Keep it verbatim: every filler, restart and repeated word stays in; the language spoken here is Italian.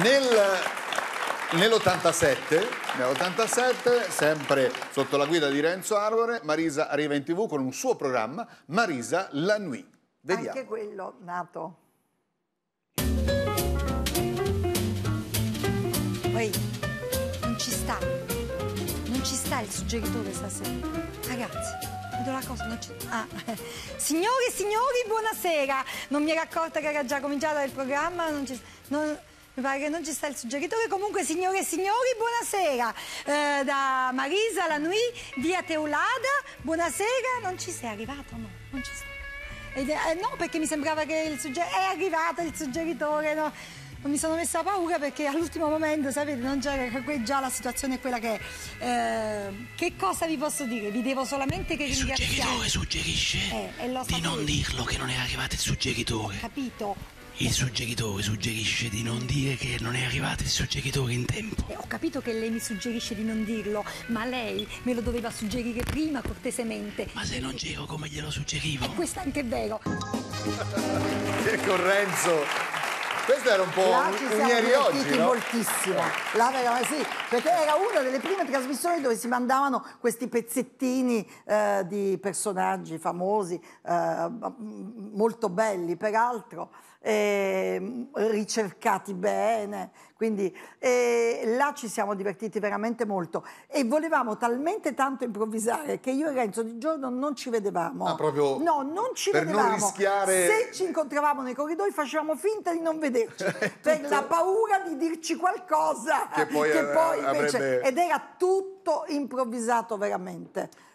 Nel, nell'ottantasette, nell'ottantasette, sempre sotto la guida di Renzo Arbore, Marisa arriva in tv con un suo programma, Marisa la Nuit. Vediamo. Anche quello nato. Poi non ci sta, non ci sta il suggeritore stasera. Ragazzi, vedo la cosa, non c'è. Ah. Signore e signori, buonasera. Non mi ero accorta che era già cominciata il programma, non ci non, mi pare che non ci sta il suggeritore. Comunque, signore e signori, buonasera. Eh, da Marisa la Nuit, via Teulada, buonasera. Non ci sei arrivato? No, non ci sei. Ed, eh, no, perché mi sembrava che il suggeritore è arrivato il suggeritore, no? Non mi sono messa paura perché all'ultimo momento, sapete, non c'era già la situazione è quella che è. Eh, che cosa vi posso dire? Vi devo solamente che il ringraziare. Il suggeritore suggerisce eh, di sapete. non dirlo che non è arrivato il suggeritore. Ho capito. Il suggeritore suggerisce di non dire che non è arrivato il suggeritore in tempo. Eh, ho capito che lei mi suggerisce di non dirlo, ma lei me lo doveva suggerire prima, cortesemente. Ma se non c'ero come glielo suggerivo? E questo è anche vero. Che con Renzo... Questo era un po' Là un, ci un siamo ieri oggi, divertiti no? moltissimo. Là veramente sì, perché era una delle prime trasmissioni dove si mandavano questi pezzettini eh, di personaggi famosi, eh, molto belli peraltro, eh, ricercati bene. Quindi eh, là ci siamo divertiti veramente molto e volevamo talmente tanto improvvisare che io e Renzo di giorno non ci vedevamo. Ah, proprio no, non ci per vedevamo. non rischiare... Se ci incontravamo nei corridoi facevamo finta di non vederci per la paura di dirci qualcosa che poi, che poi avrebbe... invece ed era tutto improvvisato veramente.